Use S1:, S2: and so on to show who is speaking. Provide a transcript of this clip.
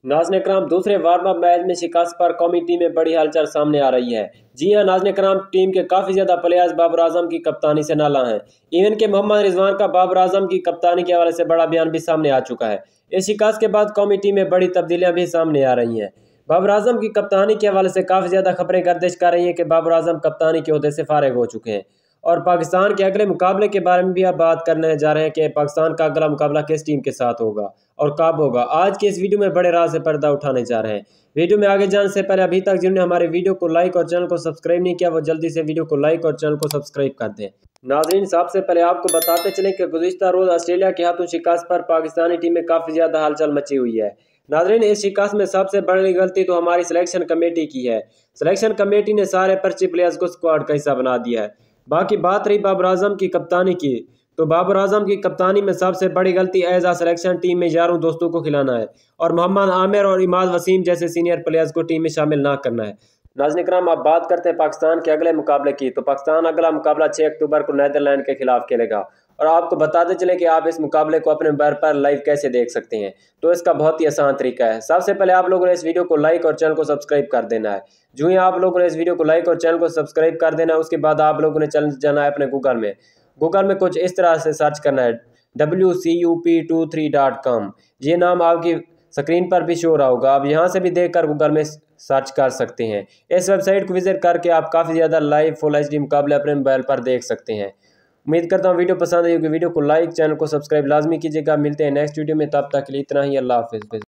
S1: नाज़रीन कराम, दूसरे वार्म अप मैच में शिकस्त पर कौमी टीम में बड़ी हलचल सामने आ रही है। जी हां नाज़रीन कराम, टीम के काफ़ी ज़्यादा प्लेयर्स बाबर आजम की कप्तानी से नाला हैं। इवन के मोहम्मद रिजवान का बाबर आजम की कप्तानी के हवाले से बड़ा बयान भी सामने आ चुका है। इस शिकस्त के बाद कौमी टीम में बड़ी तब्दीलियां भी सामने आ रही हैं। बाबर आजम की कप्तानी के हवाले से काफ़ी ज़्यादा खबरें गर्दिश कर रही हैं कि बाबर आजम कप्तानी के ओहदे से फारिग हो चुके हैं। और पाकिस्तान के अगले मुकाबले के बारे में भी आप बात करने जा रहे हैं कि पाकिस्तान का अगला मुकाबला किस टीम के साथ होगा और कब होगा। आज के इस वीडियो में बड़े राज से पर्दा उठाने जा रहे हैं। वीडियो में आगे जाने से पहले अभी तक जिन्होंने हमारे वीडियो को लाइक और चैनल को सब्सक्राइब नहीं किया, वो जल्दी से वीडियो को लाइक और चैनल को सब्सक्राइब कर दें। नाजरीन, सबसे पहले आपको बताते चलें कि गुज़िश्ता रोज़ ऑस्ट्रेलिया के हाथों शिकस्त पर पाकिस्तानी टीम में काफ़ी ज़्यादा हलचल मची हुई है। नाजरीन, इस शिकस्त में सबसे बड़ी गलती तो हमारी सिलेक्शन कमेटी की है। सिलेक्शन कमेटी ने सारे पर्ची प्लेयर्स को स्क्वाड का हिस्सा बना दिया है। बाकी बात रही बाबर आजम की कप्तानी की, तो बाबर आजम की कप्तानी में सबसे बड़ी गलती एज आ सिलेक्शन टीम में यारों दोस्तों को खिलाना है और मोहम्मद आमिर और इमाद वसीम जैसे सीनियर प्लेयर्स को टीम में शामिल ना करना है। नाज़रीन कराम, आप बात करते हैं पाकिस्तान के अगले मुकाबले की, तो पाकिस्तान अगला मुकाबला 6 अक्टूबर को नीदरलैंड के खिलाफ खेलेगा। और आपको बताते चले कि आप इस मुकाबले को अपने मोबाइल पर लाइव कैसे देख सकते हैं। तो इसका बहुत ही आसान तरीका है। सबसे पहले आप लोगों ने इस वीडियो को लाइक और चैनल को सब्सक्राइब कर देना है। जो ही आप लोगों ने इस वीडियो को लाइक और चैनल को सब्सक्राइब कर देना है, उसके बाद आप लोगों ने चल जाना है अपने गूगल में कुछ इस तरह से सर्च करना है WCUP23.com। ये नाम आपकी स्क्रीन पर भी शो हो रहा होगा। आप यहाँ से भी देखकर गूगल में सर्च कर सकते हैं। इस वेबसाइट को विजिट करके आप काफ़ी ज़्यादा लाइव फुल HD मुकाबले अपने मोबाइल पर देख सकते हैं। उम्मीद करता हूँ वीडियो पसंद आई होगी। वीडियो को लाइक, चैनल को सब्सक्राइब लाजमी कीजिएगा। मिलते हैं नेक्स्ट वीडियो में, तब तक के लिए इतना ही। अल्लाह हाफिज़।